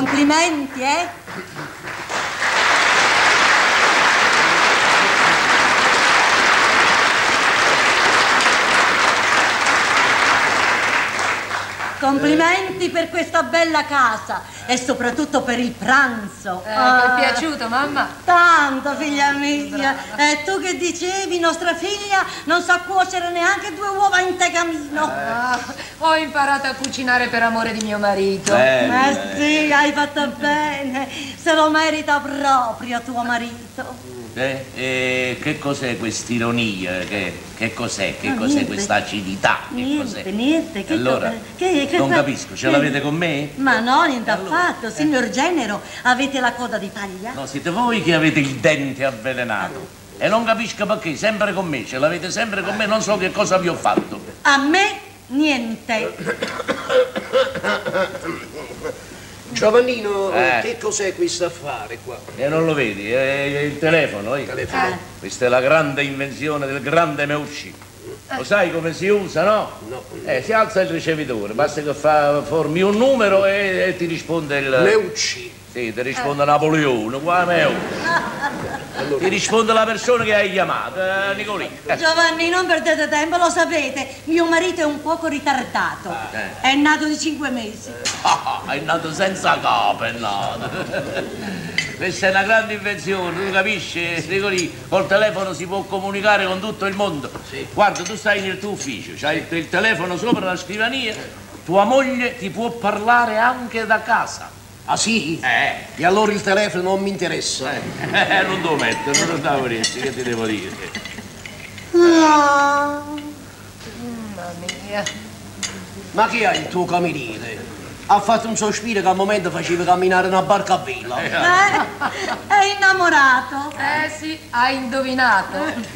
Complimenti, eh? Complimenti per questa bella casa e soprattutto per il pranzo. Ti è piaciuto, mamma? Tanto, figlia mia. E tu che dicevi, nostra figlia non sa cuocere neanche 2 uova in tegamino. Ho imparato a cucinare per amore di mio marito. Ma sì, hai fatto bene. Se lo merita proprio tuo marito. Che cos'è quest'ironia? Che cos'è? Che cos'è questa acidità? Niente. Che allora, non capisco, ce l'avete con me? Ma no, niente affatto. Signor Genero, avete la coda di paglia? No, siete voi che avete il dente avvelenato. E non capisco perché, sempre con me, ce l'avete sempre con me, non so che cosa vi ho fatto. A me, niente. Giovannino, che cos'è questo affare qua? E non lo vedi, è il telefono. Questa è la grande invenzione del grande Meucci. Lo sai come si usa, no? No. Si alza il ricevitore, basta che formi un numero e ti risponde il... Meucci. Sì, ti risponde Napoleone, qua Ti risponde la persona che hai chiamato, Nicolì. Giovanni, non perdete tempo, lo sapete, mio marito è un poco ritardato. È nato di 5 mesi. È nato senza capo, è nato. Questa è una grande invenzione, tu capisci, Nicolì? Col telefono si può comunicare con tutto il mondo. Sì. Guarda, tu stai nel tuo ufficio, c'hai il telefono sopra la scrivania, tua moglie ti può parlare anche da casa. Ah sì? E allora il telefono non mi interessa. Non te lo metto, non lo stavo che ti devo dire? Mamma mia. Ma che ha il tuo cameriere? Ha fatto un sospiro che al momento faceva camminare una barca a vela. È innamorato. Sì, hai indovinato.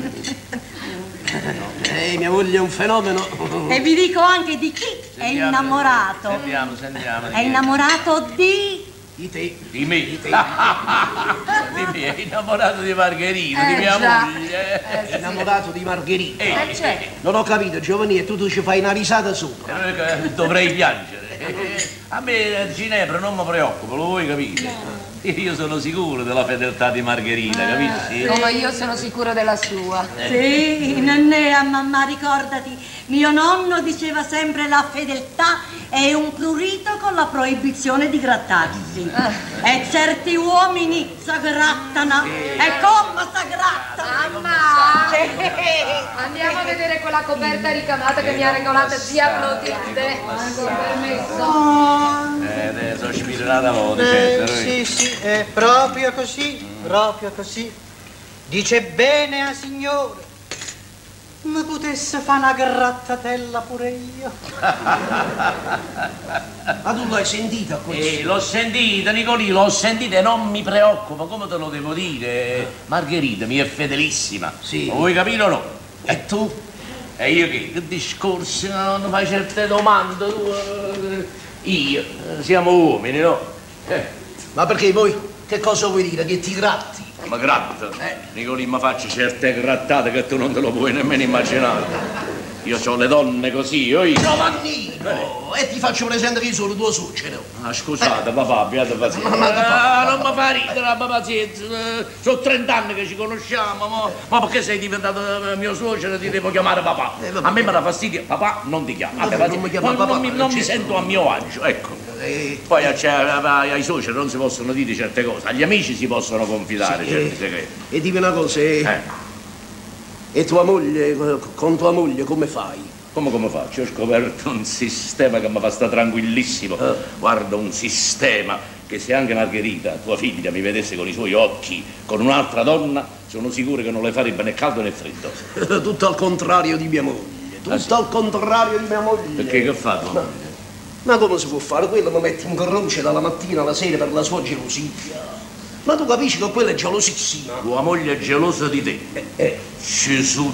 Mia moglie è un fenomeno. E vi dico anche di chi è innamorato. Sentiamo. È innamorato di... Di te. Di me. Di me, è innamorato di Margherita, di mia moglie. È innamorato di Margherita. Certo. Non ho capito, Giovanni, e tu ci fai una risata sopra. Dovrei piangere. A me Ginevra non mi preoccupa, lo vuoi capire? Io sono sicuro della fedeltà di Margherita, capisci? Come io sono sicura della sua. Sì, Nannea, mamma, ricordati, mio nonno diceva sempre la fedeltà è un prurito con la proibizione di grattarsi. E certi uomini s'aggrattano. E come s'aggrattano? Mamma! Andiamo a vedere quella coperta ricamata che mi ha regalato zia Clotilde. Con permesso. Adesso spirerà da voce, sì, è proprio così. Dice bene a signore. Ma potesse fare una grattatella pure io. Ma tu l'hai sentita questo? L'ho sentita, Nicolì, l'ho sentita e non mi preoccupa, come te lo devo dire? Margherita mi è fedelissima. Sì. Lo vuoi capire o no? E tu? E io che discorsi, non fai certe domande, tu? Io, siamo uomini, no? Ma perché voi che cosa vuoi dire? Che ti gratti? Ma gratta, Nicolì, ma faccio certe grattate che tu non te lo puoi nemmeno immaginare. Io ho le donne così, io. Giovannino! E ti faccio presente che io sono tuo suocero. Scusate, papà, abbiate pazienza. Non mi fa ridere, abbi pazienza. Sono 30 anni che ci conosciamo, ma perché sei diventato mio suocero ti devo chiamare papà? A me dà fastidio, papà non ti chiama. Non mi sento a mio agio, ecco. Poi ai suoceri non si possono dire certe cose, agli amici si possono confidare certi segreti. E dimmi una cosa, e tua moglie, con tua moglie come fai? Come faccio? Ho scoperto un sistema che mi fa sta tranquillissimo. Guarda, un sistema che se anche Margherita, tua figlia, mi vedesse con i suoi occhi con un'altra donna, sono sicuro che non le farebbe né caldo né freddo. Tutto al contrario di mia moglie. Tutto al contrario di mia moglie. Perché che fa tua moglie? Ma come si può fare? Quello mi mette in croce dalla mattina alla sera per la sua gelosia. Ma tu capisci che quella è gelosissima? Tua moglie è gelosa di te. Gesù.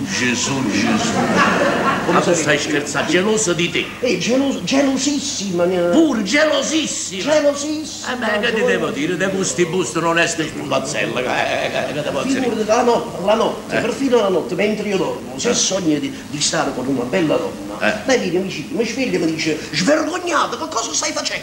Ma tu stai scherzando? Gelosa di te? Gelosissima. Pure gelosissima. Gelosissima. Che ti devo dire? De gusti busto non esce spuntazzella. Che devo dire? Figurati, la notte, perfino la notte, mentre io dormo, se sogno di stare con una bella donna, lei viene vicino, mi sveglia e mi dice: svergognata, che cosa stai facendo?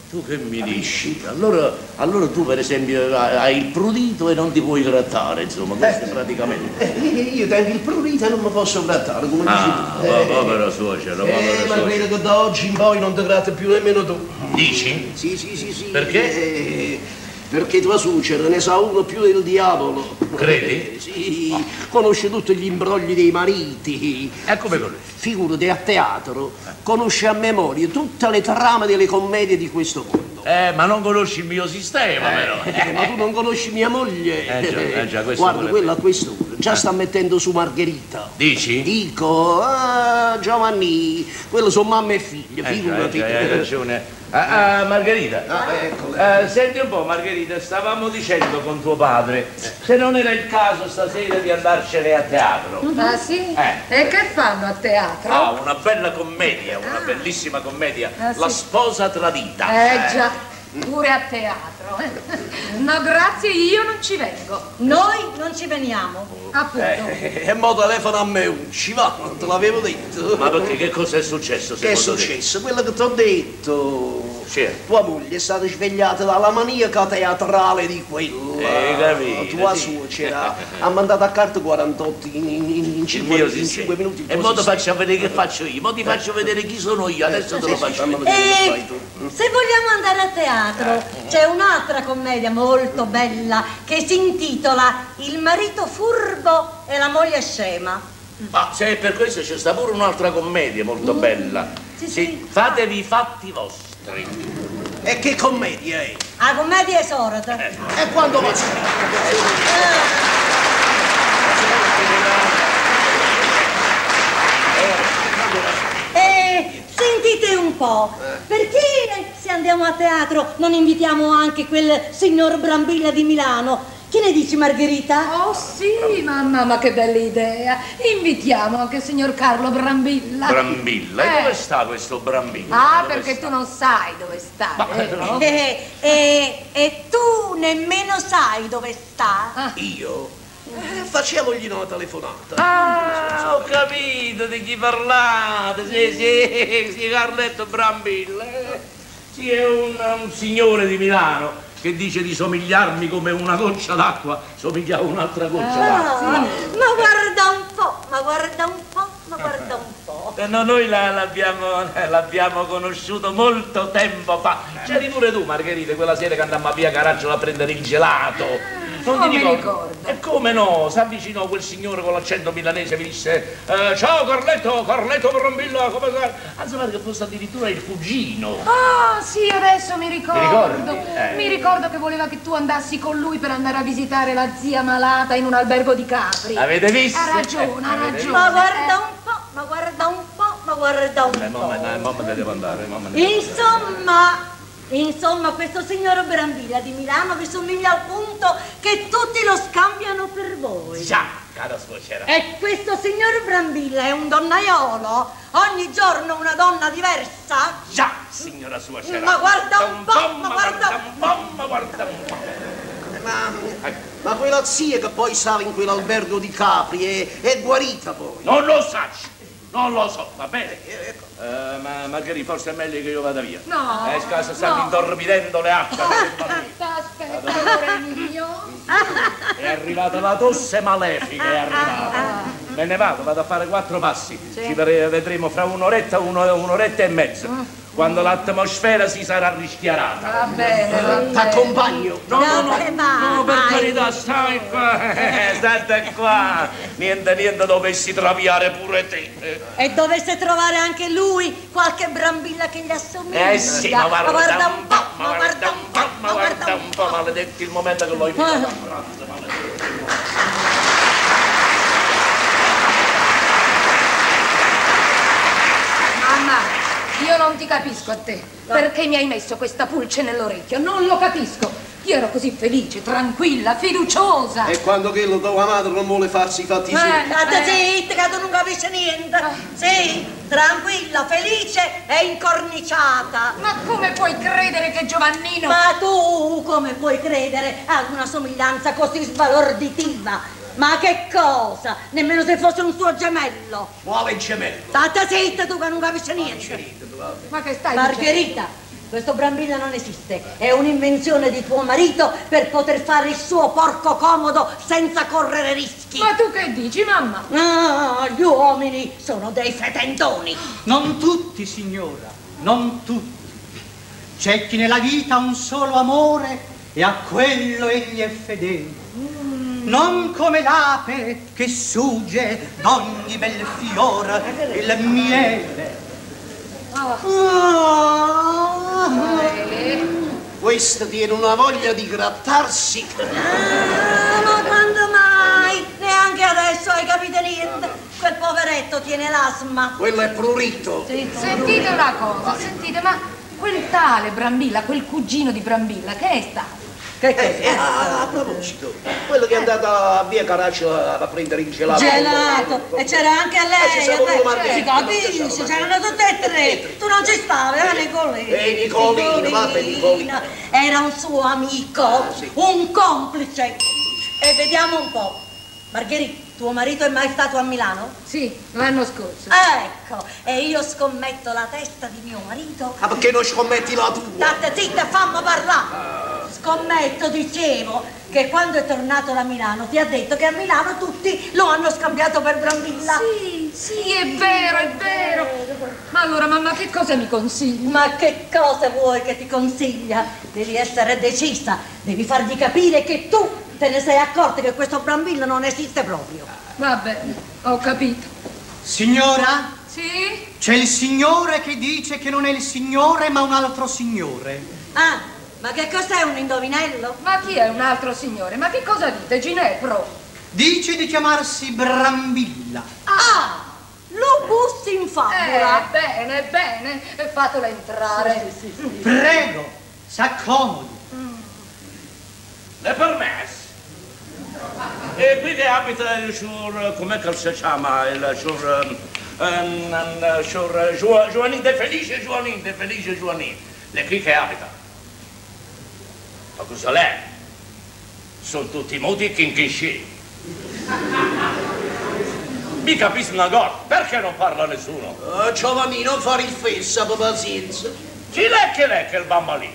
Tu che mi dici? Allora tu per esempio hai il prurito e non ti puoi grattare, insomma, questo è praticamente. Io tengo il prurito e non mi posso grattare, come dici tu. Povero suocero, Ma credo che da oggi in poi non ti gratti più nemmeno tu. Dici? Sì. Perché? Perché tua suocera ne sa uno più del diavolo. Credi? Sì, conosce tutti gli imbrogli dei mariti. E come conosci? Figurati, a teatro conosce a memoria tutte le trame delle commedie di questo mondo. Ma non conosci il mio sistema, però. Ma tu non conosci mia moglie. Già, questo guarda, pure quella a quest'ora già sta mettendo su Margherita. Dici? Dico, Giovanni, quello sono mamma e figlia, figurati. Hai ragione. Margherita, Eccola. senti un po', Margherita, stavamo dicendo con tuo padre se non era il caso stasera di andarcene a teatro. Ah sì? E che fanno a teatro? Una bella commedia, una bellissima commedia, sì. La sposa tradita. Già, pure a teatro. No, grazie, io non ci vengo. Noi non ci veniamo. Appunto. E mo telefona a me, ci va, non te l'avevo detto. Ma perché che cosa è successo? Che è secondo te? successo? Quello che ti ho detto. Sì. Tua moglie è stata svegliata dalla maniaca teatrale di quella. Capito, Tua sì. suocera ha mandato a carta 48 in 5 minuti. E mo ti faccio vedere che faccio io, mo ti faccio vedere chi sono io, adesso te lo faccio vedere. E se vogliamo andare a teatro, c'è un'altra commedia molto bella che si intitola Il marito furbo e la moglie scema. Ma se è per questo c'è sta pure un'altra commedia molto bella. Sì. Fatevi i fatti vostri. E che commedia è? La commedia esorata. E quando va? Sentite un po', perché se andiamo a teatro non invitiamo anche quel signor Brambilla di Milano? Che ne dici, Margherita? Oh sì, mamma, ma che bella idea. Invitiamo anche il signor Carlo Brambilla. Brambilla? E dove sta questo Brambilla? Ah, Dove perché sta? tu non sai dove sta, vero? E tu nemmeno sai dove sta? Io? Facevogli una telefonata. Ah, ho capito di chi parlate. Sì, Carletto Brambilla. Sì, è un signore di Milano che dice di somigliarmi come una goccia d'acqua, somigliava un'altra goccia d'acqua. Ma guarda un po', ma guarda un po'. No, noi l'abbiamo conosciuto molto tempo fa. C'eri pure tu, Margherita, quella sera che andammo a via Caracciolo a prendere il gelato. Non ti ricordo? E come no? Si avvicinò quel signore con l'accento milanese e mi disse ciao Carletto Brambilla, come stai? Anzi, guarda che fosse addirittura il cugino. Ah, sì, adesso mi ricordo. Ti ricordi? Mi ricordo che voleva che tu andassi con lui per andare a visitare la zia malata in un albergo di Capri. Avete visto? Ha ragione. Ma guarda un po', ma guarda un po'. Mamma te devo andare, Insomma, questo signor Brambilla di Milano vi somiglia al punto che tutti lo scambiano per voi. Già, cara suocera. E questo signor Brambilla è un donnaiolo? Ogni giorno una donna diversa? Già, signora suocera. Ma guarda un po', ma guarda un po'. Ma quella zia che poi stava in quell'albergo di Capri è guarita poi? Non lo so, va bene. Ma Margherita, forse è meglio che io vada via. No. Scaso stanno intorbidendo le acque. Aspetta, amore mio. È arrivata la tosse malefica, è arrivata. Me ne vado a fare 4 passi. Ci vedremo fra un'oretta e mezza. Quando l'atmosfera si sarà rischiarata. Va bene. T'accompagno? No, per carità, stai qua. State qua. Niente, dovessi traviare pure te. E dovesse trovare anche lui qualche Brambilla che gli assomiglia. Sì, ma guarda un po', ma guarda un po'. Maledetti il momento che l'ho invitato. Mamma, io non ti capisco a te. Perché mi hai messo questa pulce nell'orecchio? Non lo capisco. Io ero così felice, tranquilla, fiduciosa. E quando quello tua madre non vuole farsi i fatti suoi? State zitta che tu non capisci niente. Sì, tranquilla, felice e incorniciata. Ma come puoi credere che Giovannino... Ma tu come puoi credere ad una somiglianza così sbalorditiva? Ma che cosa? Nemmeno se fosse un suo gemello. Quale gemello? State zitta tu che non capisci niente. Ma che stai Margherita, questo Brambilla non esiste, è un'invenzione di tuo marito per poter fare il suo porco comodo senza correre rischi. Ma tu che dici, mamma? Ah, gli uomini sono dei fetentoni. Non tutti, signora, non tutti. C'è chi nella vita ha un solo amore e a quello egli è fedele. Non come l'ape che sugge d'ogni bel fior il miele. Questa tiene una voglia di grattarsi. Ma quando mai? Neanche adesso hai capito niente. Quel poveretto tiene l'asma. Quello è prurito. Sentite una cosa, sentite, ma quel tale Brambilla, quel cugino di Brambilla, che è stato? A proposito, quello che è andato a via Caraccio a prendere il gelato. Gelato, e c'era anche lei. ci siamo domandati. Si capisce, c'erano tutte e tre. Tu non ci stavi, Nicolino? Nicolino, vabbè, Nicolino. Era un suo amico, un complice. E vediamo un po'. Margherita, tuo marito è mai stato a Milano? Sì, l'anno scorso. Ecco, e io scommetto la testa di mio marito. Ah, perché non scommetti la tua? State zitta e fammi parlare. Scommetto, dicevo, che quando è tornato da Milano ti ha detto che a Milano tutti lo hanno scambiato per Brambilla. Sì, è vero, è vero. Ma allora, mamma, che cosa mi consigli? Ma che cosa vuoi che ti consiglia? Devi essere decisa, devi fargli capire che tu te ne sei accorta che questo Brambilla non esiste proprio. Va bene, ho capito. Signora? Sì? C'è il signore che dice che non è il signore ma un altro signore. Ah, ma che cos'è un indovinello? Ma chi è un altro signore? Ma che cosa dite, Ginepro? Dice di chiamarsi Brambilla. Ah, lo bussi in favola. Bene, bene, fatelo entrare. Prego, s'accomodi. Le permesso? E qui che abita il signor, com'è che si chiama? Il signor Giovanni De Felice Giovanni. Le qui che abita? Ma cosa lei? Sono tutti muti e chinchisci. Mi capisco una cosa, perché non parla nessuno? Giovanni, non fare il fesso, abbi pazienza. Chi è il bambalino?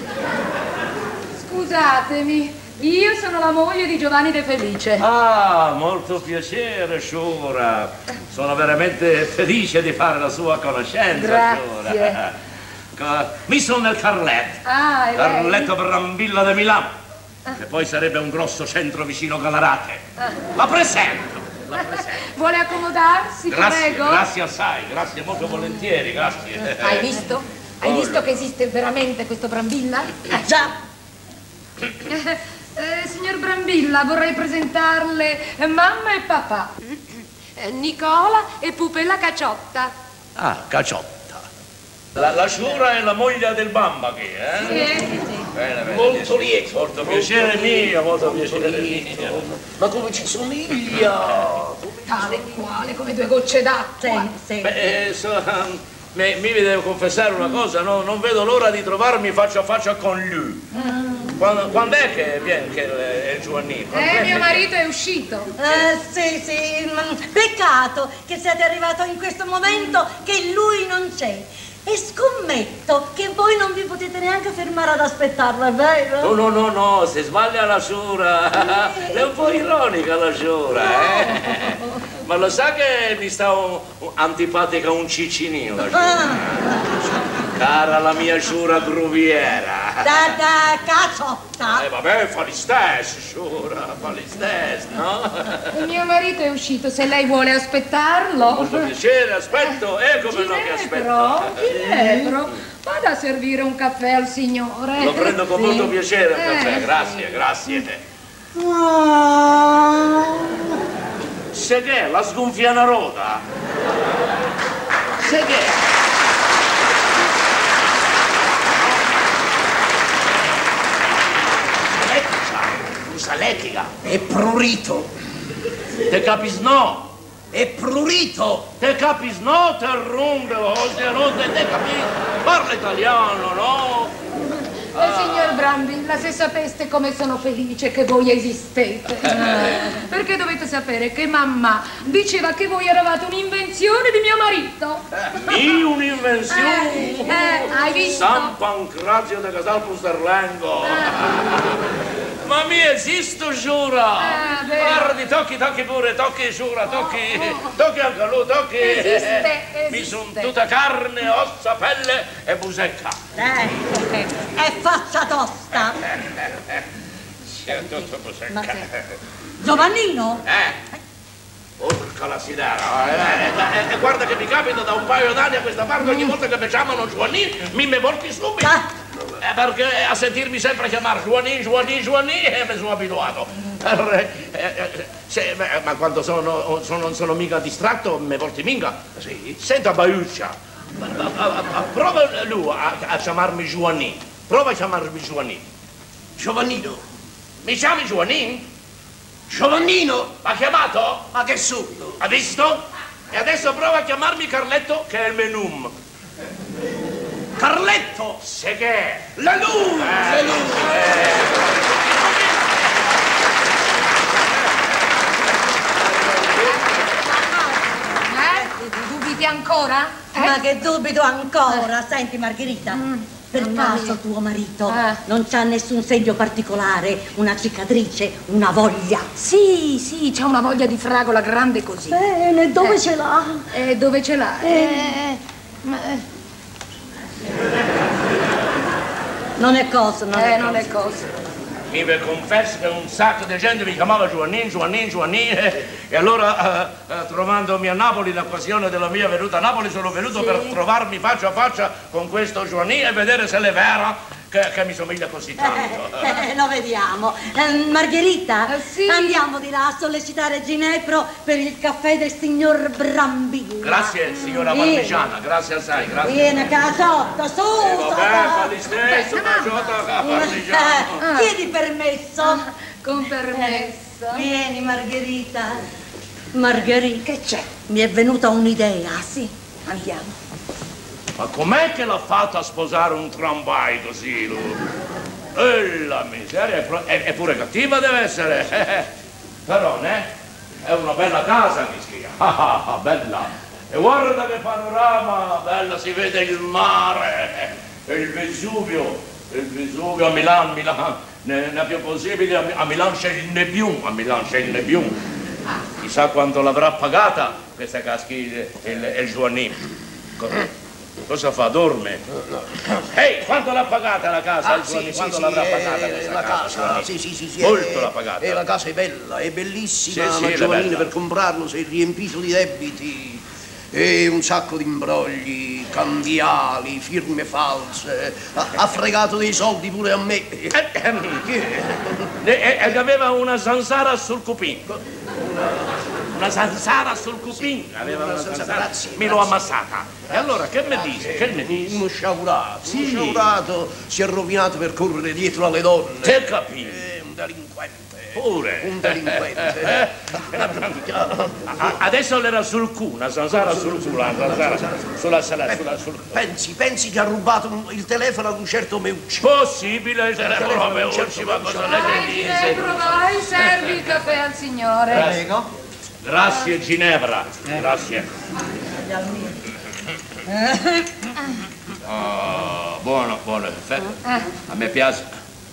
Scusatemi, io sono la moglie di Giovanni De Felice. Ah, molto piacere, Sciura. Sono veramente felice di fare la sua conoscenza, Grazie. Mi sono nel Carletto. Ah, è lei? Carletto Brambilla di Milano. Che poi sarebbe un grosso centro vicino Galarate. La presento. Vuole accomodarsi, prego? Grazie assai, grazie molto volentieri, grazie. Hai visto? Hai visto che esiste veramente questo Brambilla? Già. Signor Brambilla, vorrei presentarle mamma e papà. Nicola e Pupella Caciotta. Ah, Caciotta. La Sciura è la moglie del Bamba, che, Sì. Bene, Molto lieto. Molto piacere mio, molto piacere mio. Ma come ci somiglia? Tale e quale, come due gocce d'acqua. Sì. Beh, mi devo confessare una cosa, non vedo l'ora di trovarmi faccia a faccia con lui. Quando è che viene che è Giovannino? Mio marito è uscito. Sì, peccato che siate arrivato in questo momento che lui non c'è. E scommetto che voi non vi potete neanche fermare ad aspettarlo, è vero? No, si sbaglia la Sciura. È un po' ironica la Sciura, Ma lo sa che mi sta antipatica un ciccinino la Sciura? Cara la mia Sciura gruviera. Da Caciotta. Vabbè, fa gli stessi, Sciura, fa gli stessi, no? Mio marito è uscito, se lei vuole aspettarlo. Molto piacere, aspetto, come no che aspetto. Ginepro, vada a servire un caffè al signore. Lo prendo con molto piacere il caffè, grazie. Se che è la sgonfiana roda? Se che è? Elettrica. È prurito. Te capis no? È prurito. Te capis no? Te runde, ostia, no te capis. Parla italiano, no? Signor Brambi, la se sapeste come sono felice che voi esistete. Perché dovete sapere che mamma diceva che voi eravate un'invenzione di mio marito. Io un'invenzione? Hai visto? San Pancrazio da Casal Pusterlengo. Ma mi esisto, giura! Guardi, tocchi pure, tocchi, giura, tocchi anche lui, tocchi! Esiste. Mi sono tutta carne, ossa, pelle e busecca. È faccia tosta. C'è tutto busecca. Giovannino? Urca la sidera. E guarda che mi capita da un paio d'anni a questa parte, ogni volta che mi chiamano Giovannino, mi volti subito. Perché a sentirmi sempre chiamare Giovannino, mi sono abituato. Ma quando non sono mica distratto, mi volti mica. Sì. Senta Baiuccia, prova lui a chiamarmi Giovannino. Prova a chiamarmi Giovannino. Giovannino. Mi chiami Giovannino? Giovannino! L'ha chiamato? Ma che subito? Ha visto? E adesso prova a chiamarmi Carletto, che è il menum. Carletto! Se che è? La luce! Dubiti ancora? Ma che dubito ancora. Senti, Margherita, per caso tuo marito non c'ha nessun segno particolare? Una cicatrice, una voglia? Sì, c'ha una voglia di fragola grande così. Bene, dove ce l'ha? Dove ce l'ha? Non è cosa, non è cosa. Mi confesso che un sacco di gente mi chiamava Giovannino, e allora trovandomi a Napoli in occasione della mia venuta a Napoli sono venuto per trovarmi faccia a faccia con questo Giovannino e vedere se è vera che mi somiglia così tanto. Lo vediamo. Margherita, sì? Andiamo di là a sollecitare Ginepro per il caffè del signor Brambilla. Grazie, signora Parmigiana, grazie assai, grazie. Vieni, caciotta, su! Vabbè, fa di stesso, caciotta, Parmigiana. Chiedi permesso. Con permesso. Vieni, Margherita. Margherita. Che c'è? Mi è venuta un'idea. Sì, andiamo. Ma com'è che l'ha fatta a sposare un tramvai così, lui? E la miseria, è pure cattiva deve essere. Però, è una bella casa che sia. Bella. E guarda che panorama, bella, si vede il mare, e il Vesuvio a Milano, ne è più possibile, a Milano c'è il Nebbiun, Chissà quanto l'avrà pagata questa caschi il Giovannino. Cosa fa? Dorme? Ehi, quanto l'ha pagata la casa? Quanto l'avrà pagata questa casa? Sì. Molto l'ha pagata. E la casa è bella, è bellissima, Sì, ma è Giovannino bella. per comprarlo si è riempito di debiti e un sacco di imbrogli, cambiali, firme false. Ha fregato dei soldi pure a me. E aveva una zanzara sul cupin. Una zanzara sul cupin. Aveva una zanzara. Mi l'ho ammassata. E allora che mi dice? Uno sciagurato, si è rovinato per correre dietro alle donne. Te capisci? Un delinquente. Pure. Un delinquente. Adesso l'era sul cu, una zanzara sul cu, una zanzara sul Pensi che ha rubato il telefono ad un certo Meucci. Possibile il telefono a Meucci, ma cosa lei dice? Vai, servi il caffè al signore. Prego. Grazie Ginevra, grazie. Buono, il caffè. A me piace.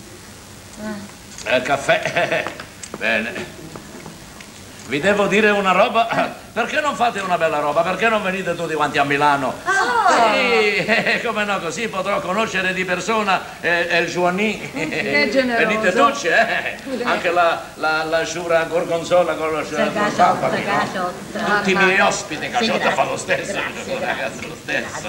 Il caffè. Bene. Vi devo dire una roba, perché non fate una bella roba? Perché non venite tutti quanti a Milano? Sì, come no, così potrò conoscere di persona il Giovannino. Che generoso. Venite tutti, anche la Sciura Gorgonzola con lo Caciotta. tutti i miei ospiti, Caciotta fa lo stesso, ragazzi, lo stesso.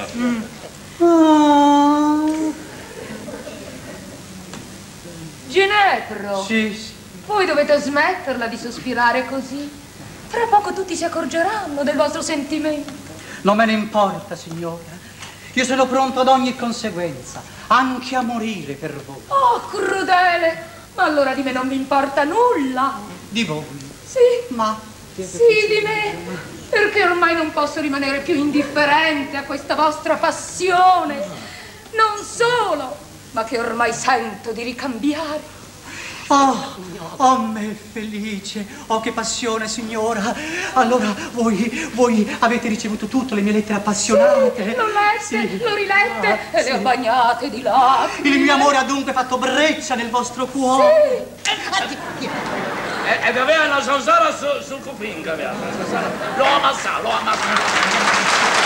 Ginepro. Sì. Voi dovete smetterla di sospirare così. Tra poco tutti si accorgeranno del vostro sentimento. Non me ne importa, signora. Io sono pronto ad ogni conseguenza, anche a morire per voi. Oh, crudele! Ma allora di me non mi importa nulla. Di voi. Sì, Ma sì, di me. Perché ormai non posso rimanere più indifferente a questa vostra passione. Non solo, ma che ormai sento di ricambiare. Oh, me felice, oh che passione, signora. Allora voi avete ricevuto tutte le mie lettere appassionate? Sì, l'ho lette, l'ho rilette e le ho bagnate di lacrime. Il mio amore ha dunque fatto breccia nel vostro cuore? Sì. E aveva una zanzara sul cupinca, l'ho ammazzato.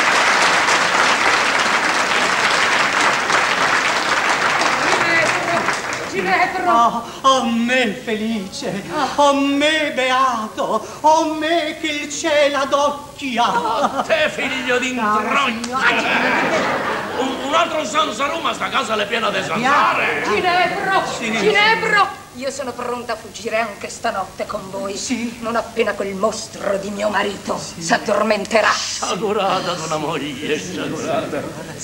Oh, me felice, oh, me beato, oh, me che il cielo adocchia. Te figlio di introgno! Un altro zanzaruma, sta casa è piena di zanzare! Ginevro! Io sono pronta a fuggire anche stanotte con voi. Sì. Non appena quel mostro di mio marito si addormenterà. Sciagurata d'una moglie, sciagurata.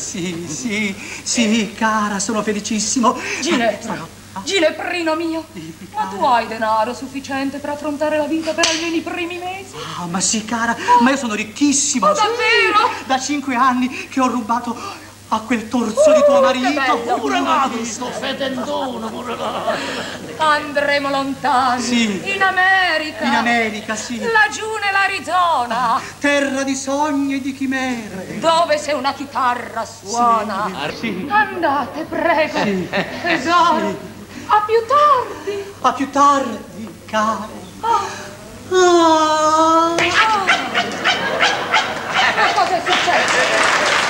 Sì, cara, sono felicissimo. Gineprino mio, ma tu hai denaro sufficiente per affrontare la vita per almeno i primi mesi? Ah, ma sì, cara, ma io sono ricchissimo. Ma davvero? Da 5 anni che ho rubato a quel torso di tuo marito. Pure l'altro, sto fetendono, pure l'altro. Andremo lontani. Sì. In America. In America, sì. Laggiù nell'Arizona. Terra di sogni e di chimere. Dove se una chitarra suona. Sì. Andate, prego. Sì. Tesoro. A più tardi. A più tardi, cara. Ma cosa è successo?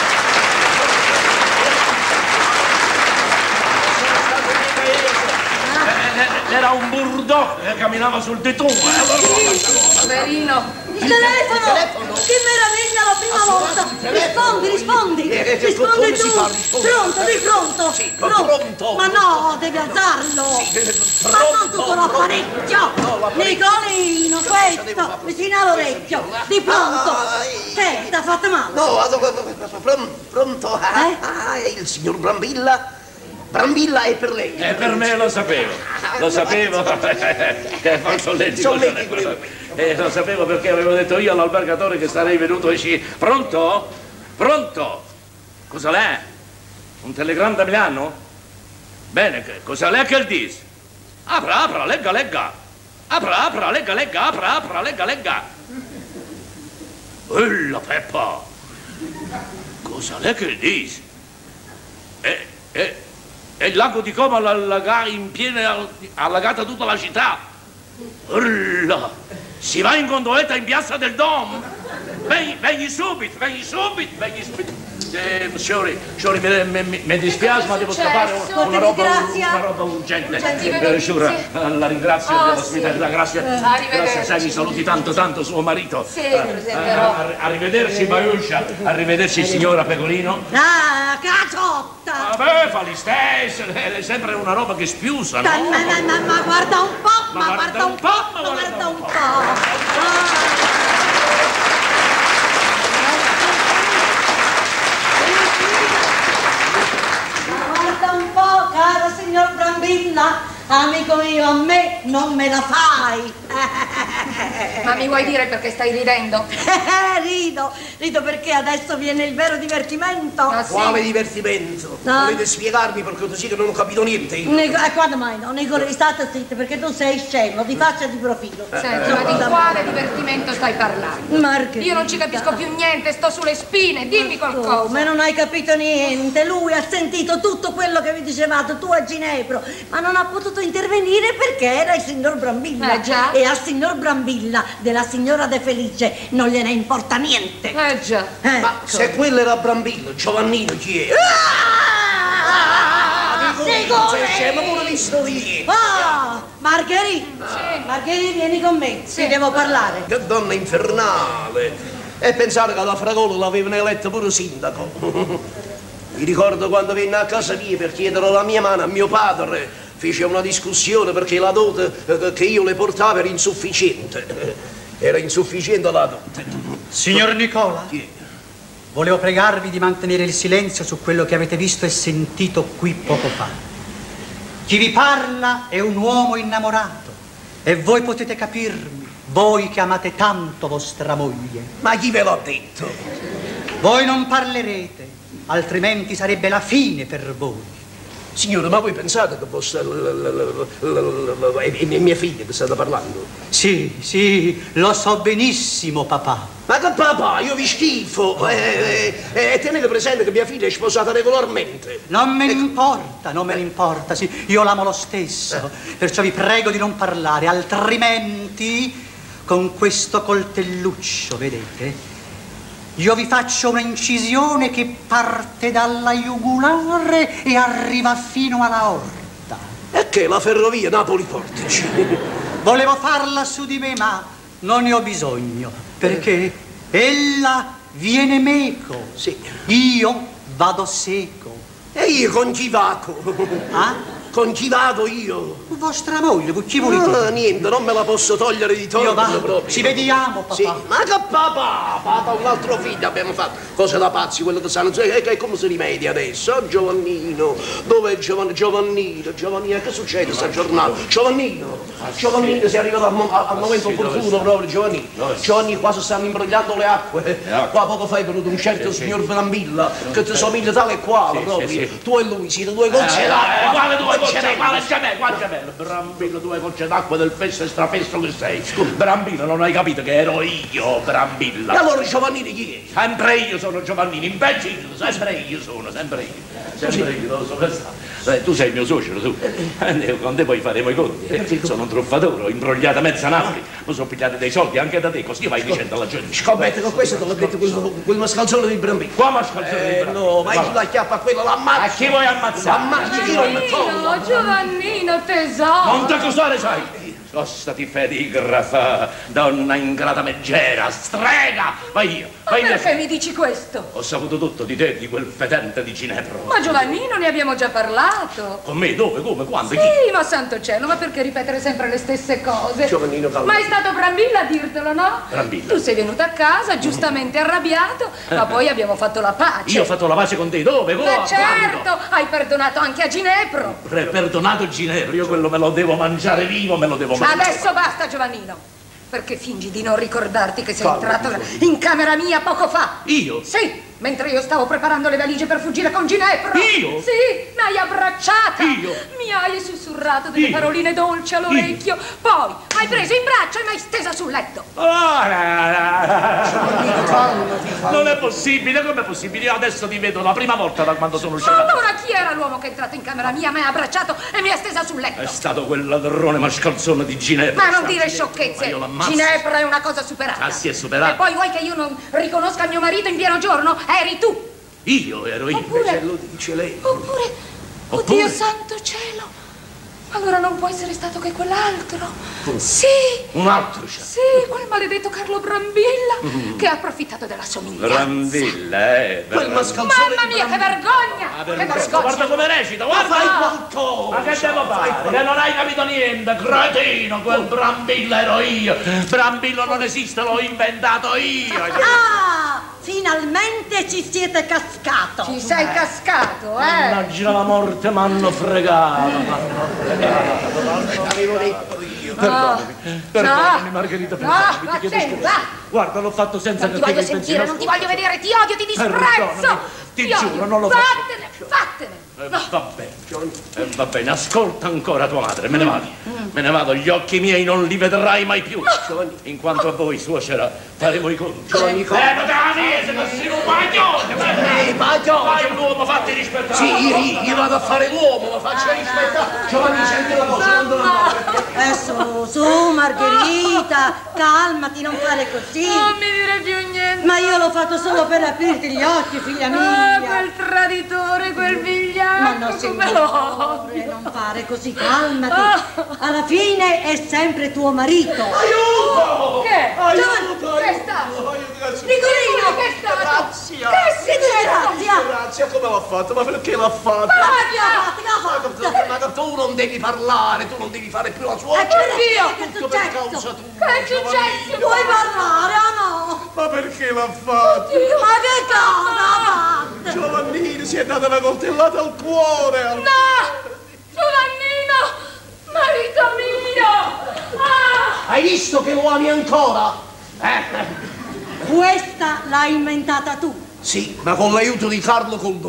Era un bulldog che camminava sul tetto. Poverino. Il telefono! Che meraviglia la prima volta! Rispondi! Rispondi tu! Pronto, di pronto! Sì, pronto! Ma no, devi alzarlo! Ma non tutto l'apparecchio! Nicolino, questo, vicino all'orecchio! Di pronto! Che? T'ha fatto male? No, pronto? Il signor Brambilla? Brambilla è per lei. Per me lo sapevo. Lo sapevo. Che fa solletico. Lo sapevo perché avevo detto io all'albergatore che sarei venuto e Pronto? Pronto? Cosa l'è? Un telegramma da Milano? Bene, cosa l'è che il dis? Apra, legga. Apra, legga. La Peppa! Cosa l'è che il dis? E il lago di Como allagata tutta la città. Urla! Si va in gondoletta in piazza del Dom. Vegli subito. Signori, mi dispiace, ma devo trovare una roba urgente. Giura, la ringrazio dell'ospitalità, grazie. Sai, mi saluti tanto suo marito. Sì, presenterò. Arrivederci, Maiuscia. Arrivederci, signora Pecorino. Ah, cazzotta! Vabbè, fa gli stessi, è sempre una roba che spiusa, no? Ma guarda un po', Guarda un po', caro signor Brambilla, amico mio, a me non me la fai. Ma mi vuoi dire perché stai ridendo? Rido perché adesso viene il vero divertimento. Ah, sì? Quale divertimento? No. Volete spiegarmi per cortesia che non ho capito niente? Quando mai no? Nicolo, state zitti perché tu sei scemo, di faccia e di profilo. Senti, ma di quale divertimento stai parlando? Marche. Io non ci capisco più niente, sto sulle spine, dimmi qualcosa. Ma non hai capito niente, lui ha sentito tutto quello che vi dicevate tu a Ginepro, ma non ha potuto intervenire perché era il signor Brambilla. Già. E al signor Brambilla della signora De Felice non gliene importa niente. Già. Ma se quello era Brambilla, Giovannino chi è? Ma pure visto lì. Margherita, vieni con me, ti devo parlare. Che donna infernale! E pensare che alla Fragola l'avevano eletto pure sindaco. Mi ricordo quando venne a casa mia per chiedere la mia mano a mio padre, fece una discussione perché la dote che io le portavo era insufficiente. Era insufficiente la dote. Signor Nicola, Chi è? volevo pregarvi di mantenere il silenzio su quello che avete visto e sentito qui poco fa. Chi vi parla è un uomo innamorato e voi potete capirmi, voi che amate tanto vostra moglie. Ma chi ve l'ha detto? Voi non parlerete, altrimenti sarebbe la fine per voi. Signore, ma voi pensate che fosse mia figlia che state parlando? Sì, sì, lo so benissimo, papà. Ma che papà, io vi schifo. E tenete presente che mia figlia è sposata regolarmente. Non me ne importa, non me ne importa, sì, io l'amo lo stesso. Perciò vi prego di non parlare, altrimenti con questo coltelluccio, vedete? Io vi faccio una incisione che parte dalla jugulare e arriva fino alla orta. E che la ferrovia Napoli-Portici? Volevo farla su di me, ma non ne ho bisogno, perché ella viene meco. Sì. Io vado seco. E io con chi vado? Ah? Con chi vado io? Vostra moglie, con chi volete? Ah, niente, non me la posso togliere di torno. Io vado, proprio. ci vediamo, papà. Sì, ma che papà? Papà, un altro figlio abbiamo fatto. Cose da pazzi, quello che sanno. E come si rimedia adesso? Oh, Giovannino, dov'è Giovannino? Giovannino, che succede sta giornata? Giovannino, si è arrivato al momento opportuno proprio, Giovannino. Giovannino, qua si stanno imbrogliando le acque. Qua poco fa è venuto un certo signor Brambilla, che ti somiglia tale e quale proprio. Tu e lui siete due gocce d'acqua. Quale due gocce? Quale gemello? Brambilla, due gocce d'acqua del fesso e strafesso che sei. Brambilla, non hai capito che ero io, Brambilla. E allora Giovannini chi è? Sempre io sono Giovannini, imbecille, sempre io sono, sempre io. Sempre io, lo so per stare. Tu sei il mio suocero, tu. Con te poi faremo i conti. Sono un truffatore, ho imbrogliato mezza Napoli. Mi sono pigliato dei soldi anche da te, così vai dicendo alla gente. Scommette con questo te l'ho detto quel mascalzone di Brambilla. Qua mascalzone di Brambilla. No, vai sulla chiappa a quello, l'ammazzo. A chi vuoi ammazzare? L'ammazzo, io non Giovannino, Giovannino, tesoro. Non te cosare sai? Sono stati fedigrafa, donna ingrata meggera, strega! Vai via, Ma vai via. perché mi dici questo? Ho saputo tutto di te e di quel fetente di Ginepro. Ma Giovannino, ne abbiamo già parlato. Con me? Dove? Come? Quando? Chi? Sì, ma santo cielo, ma perché ripetere sempre le stesse cose? Giovannino, calma. Ma è stato Brambilla a dirtelo, no? Brambilla. Tu sei venuto a casa, giustamente arrabbiato, ma poi abbiamo fatto la pace. Io ho fatto la pace con te, dove? Come? Ma certo, hai perdonato anche a Ginepro. Perdonato Ginepro, io quello me lo devo mangiare vivo, me lo devo mangiare. Adesso basta, Giovannino. Perché fingi di non ricordarti che sei entrato in camera mia poco fa? Io? Sì, mentre io stavo preparando le valigie per fuggire con Ginepro. Io? Sì, mi hai abbracciata. Io? Mi hai sussurrato delle paroline dolci all'orecchio. Poi mi hai preso in braccio e mi hai stesa sul letto. Non è possibile, com'è possibile? Io adesso ti vedo la prima volta da quando sono uscito. Allora chi era l'uomo che è entrato in camera mia, mi ha abbracciato e mi ha stesa sul letto? È stato quel ladrone mascalzone di Ginepro. Ma non dire sciocchezze. Ma io l'ammazzo. Ginepro è una cosa superata. Ah, si è superata. E poi vuoi che io non riconosca mio marito in pieno giorno? Eri tu. Io ero io. Oppure, Lo dice lei. oppure, oddio santo cielo. Allora non può essere stato che quell'altro. Sì. Un altro c'è. Sì, quel maledetto Carlo Brambilla che ha approfittato della somiglianza. Brambilla, Quel mascalzone. Mamma mia, che vergogna! Che vergogna! Guarda come recita, guarda! Fai qualcosa. Ma che devo fare? Che non hai capito niente, cretino, quel Brambilla ero io. Brambilla non esiste, l'ho inventato io. Ah, finalmente ci siete cascato. Ci sei cascato, Mannaggia la morte, m'hanno fregato. Avevo detto io. Perdonami, Margherita, perdonami, ti chiedo va, scusa. Guarda, l'ho fatto senza Non ti cattivo voglio sentire, pensiero. non ti voglio vedere, ti odio, ti disprezzo! Perdonami, ti odio. giuro, non lo faccio. Vattene, vattene! Va bene, ascolta ancora tua madre, me ne vado. Me ne vado, gli occhi miei non li vedrai mai più. In quanto a voi, suocera, faremo i conti. Fai l'uomo, fatti rispettare. Sì, io vado a fare l'uomo, ma faccio rispettare. Giovanni, senti la cosa, non devo andare. Su, Margherita, calmati, non fare così. Non mi dire più niente. Ma io l'ho fatto solo per aprirti gli occhi, figlia Ah, mia. quel traditore, quel vigliacco, Ma no, come lo signore, non fare così, calmati. Alla fine è sempre tuo marito. Aiuto! Che? Aiuto! Che è stato? Aiuto! Nicolino, che è stato? Grazia! Che si Disgrazia! Grazia, come l'ha fatto? Ma perché l'ha fatto? Ma che tu non devi parlare, tu non devi fare più la sua. Che è Tutto per successo? causa tua. Che è successo? Vuoi parlare o no? Ma perché l'ha fatto? Ma che cosa ha fatto? Giovannino si è data una coltellata al cuore. No! Giovannino! Marito mio! Ah! Hai visto che lo ami ancora? Questa l'hai inventata tu. Sì, ma con l'aiuto di Carlo Coldoni.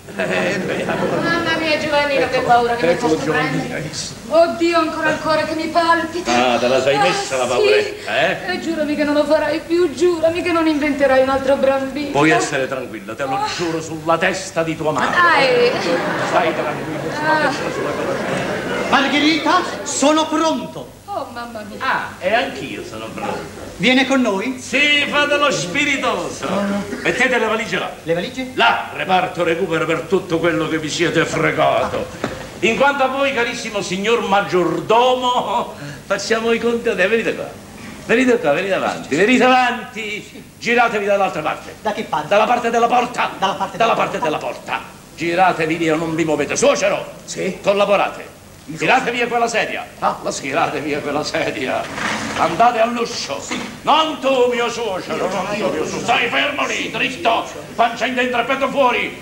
Mamma mia, Giovannino, che paura che mi fa prendere. Oddio, ancora il cuore che mi palpita. Ah, te la sei messa la pauretta, eh? E giurami che non lo farai più, giurami che non inventerai un altro brambino. Puoi essere tranquilla, te lo giuro sulla testa di tua madre. Dai. Stai tranquilla, Margherita, sono pronto. Oh, mamma mia. Ah, e anch'io sono pronto. Viene con noi? Sì, fate lo spiritoso. Mettete le valigie là. Le valigie? Là, reparto recupero per tutto quello che vi siete fregato. In quanto a voi, carissimo signor maggiordomo, facciamo i conti a te. Venite qua. Venite qua, venite avanti. Venite avanti. Giratevi dall'altra parte. Da che parte? Dalla parte della porta. Dalla parte della porta. Giratevi via, non vi muovete. Suocero. Sì? Collaborate. Tirate via quella sedia. Tirate via quella sedia. Andate all'uscio. Non tu, mio suocero, non tu, mio suocero. Stai fermo lì, dritto. Pancia in dentro e petto fuori.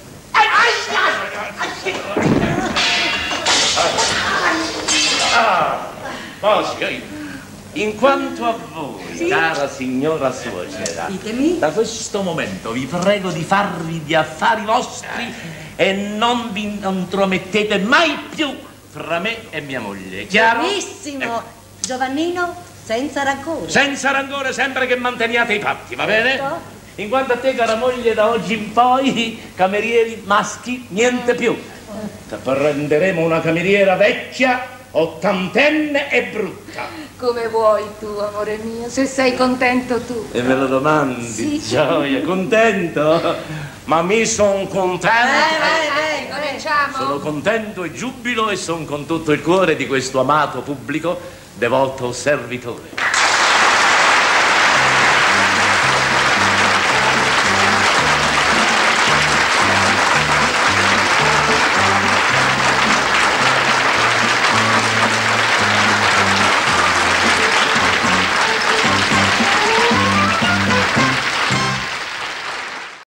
Poi, in quanto a voi, cara signora suocera, Ditemi. da questo momento vi prego di farvi gli affari vostri e non vi intromettete mai più fra me e mia moglie, chiaro? Benissimo. Giovannino, senza rancore. Senza rancore, sempre che manteniate i patti, va bene? In quanto a te, cara moglie, da oggi in poi, camerieri maschi, niente più. Prenderemo una cameriera vecchia, ottantenne e brutta. Come vuoi tu, amore mio, se sei contento tu. E me lo domandi, Sì. Gioia, contento? Ma mi son contento. Cominciamo. Sono contento e giubilo e son con tutto il cuore di questo amato pubblico, devoto servitore.